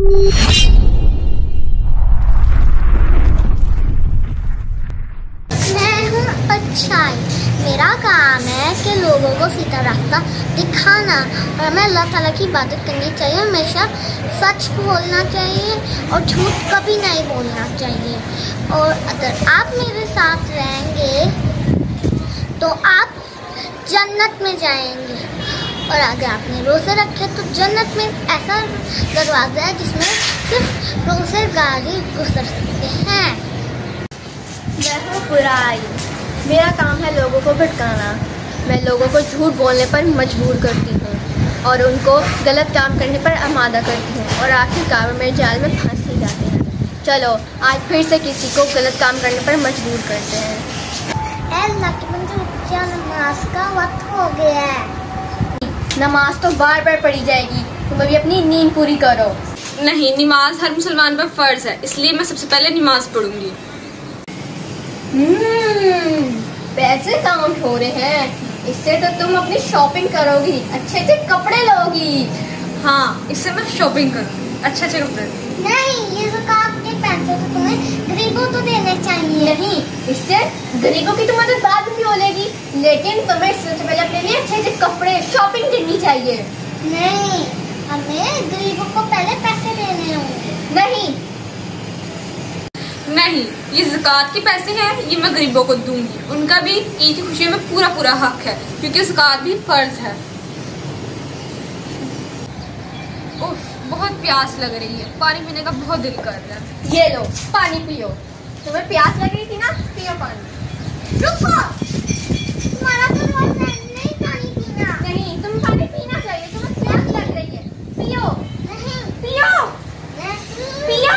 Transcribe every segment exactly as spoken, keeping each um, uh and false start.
हूँ अच्छाई। मेरा काम है कि लोगों को सीधा रास्ता दिखाना और हमें अल्लाह ताला की इबादत करनी चाहिए। हमेशा सच बोलना चाहिए और झूठ कभी नहीं बोलना चाहिए। और अगर आप मेरे साथ रहेंगे तो आप जन्नत में जाएंगे। और अगर आपने रोज़े रखे तो जन्नत में ऐसा दरवाज़ा है जिसमें सिर्फ रोज़ेगार ही गुजर सकते हैं। मैं हूँ बुराई। मेरा काम है लोगों को भटकाना। मैं लोगों को झूठ बोलने पर मजबूर करती हूँ और उनको गलत काम करने पर आमादा करती हूँ और आखिरकार मेरे जाल में फंस ही जाते हैं। चलो आज फिर से किसी को गलत काम करने पर मजबूर करते हैं। अल्लाह के बंदे, क्या नमाज का वक्त हो गया है। नमाज तो बार बार पढ़ी जाएगी, तुम अभी अपनी नींद पूरी करो। नहीं, नमाज हर मुसलमान पर फर्ज है, इसलिए मैं सबसे पहले नमाज पढ़ूंगी। हम्म, पैसे काउंट हो रहे हैं। इससे तो तुम अपनी शॉपिंग करोगी, अच्छे अच्छे कपड़े लोगी। हाँ, इससे मैं शॉपिंग करूंगी, अच्छे अच्छे कपड़े। नहीं, ये ज़कात के पैसे तो तुम्हें गरीबों को देने चाहिए। नहीं, इससे गरीबों की तो मदद बाद में होगी, लेकिन तुम्हें सबसे पहले अपने लिए अच्छे अच्छे कपड़े शॉपिंग करनी चाहिए। नहीं, हमें गरीबों को पहले पैसे देने होंगे। नहीं नहीं, ये ज़कात के पैसे हैं, ये मैं गरीबों को दूंगी। उनका भी ईद की खुशी में पूरा पूरा हक है, क्योंकि ज़कात भी फर्ज है। उफ, बहुत प्यास लग रही है, पानी पीने का बहुत दिल कर रहा है। ये लो पानी पियो। तुम्हें प्यास लग रही थी ना, पियो पानी। रुको, तुम्हारा तो रोज नहीं पानी पीना। नहीं, तुम पानी पीना चाहिए, तुम्हें प्यास लग रही है, पियो। नहीं, पियो नहीं, पियो।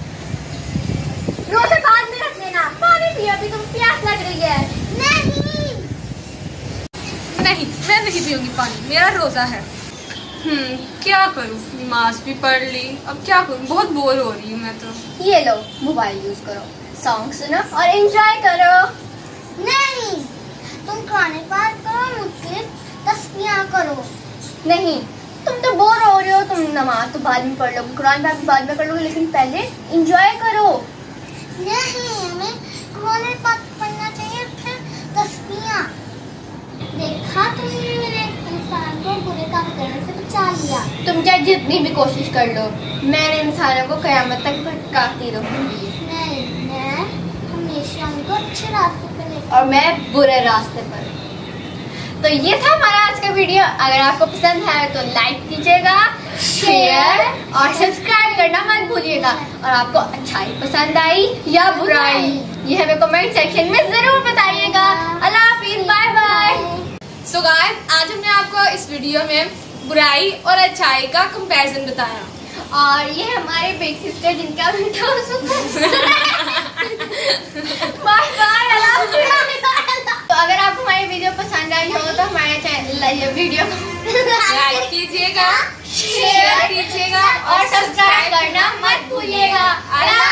रोज़े बाद में रख लेना, पानी पियो, अभी तुम प्यास लग रही है। नहीं, नहीं, मैं नहीं पीऊंगी पानी, मेरा रोजा है। हम्म, क्या करूं? नमाज भी पढ़ ली, अब क्या करूं? बहुत बोर हो रही हूँ मैं तो। ये लो मोबाइल यूज करो, सॉन्ग सुनो और एंजॉय करो। नहीं, तुम खाने पार करो, मुझसे तस्बीह करो। नहीं, तुम तो बोर हो रहे हो, तुम नमाज तो बाद में पढ़ लोगे, कुरान पाक बाद में कर लोगे, लेकिन पहले एंजॉय करो। नहीं, हमें कुरान पाक पढ़ना चाहिए, फिर तस्बीह। देखा तुमने मेरे इंसान को बुरे काम करने से बचा लिया। तुम चाहे जितनी भी कोशिश कर लो, मैं इंसानों को कयामत तक भटकाती रहूंगी। नहीं, मैं हमेशा उनको अच्छे रास्ते पे लेकर, और मैं बुरे रास्ते पर। तो ये था हमारा आज का वीडियो। अगर आपको पसंद है तो लाइक कीजिएगा, शेयर और सब्सक्राइब करना मत भूलिएगा। और आपको अच्छाई पसंद आई या बुराई, ये हमें कमेंट सेक्शन में जरूर बताइएगा। अल्लाह हाफिज, बाय बाय। सो गाइस, आज हमने आपको इस वीडियो में बुराई और अच्छाई का कंपैरिजन बताया। और ये हमारे बिग सिस्टर जिनका वीडियो बाय बाय, अल्लाह हाफिज। तो अगर आपको हमारी वीडियो पसंद आई हो तो हमारे चैनल ये वीडियो लाइक कीजिएगा, शेयर कीजिएगा और सब्सक्राइब करना मत भूलिएगा।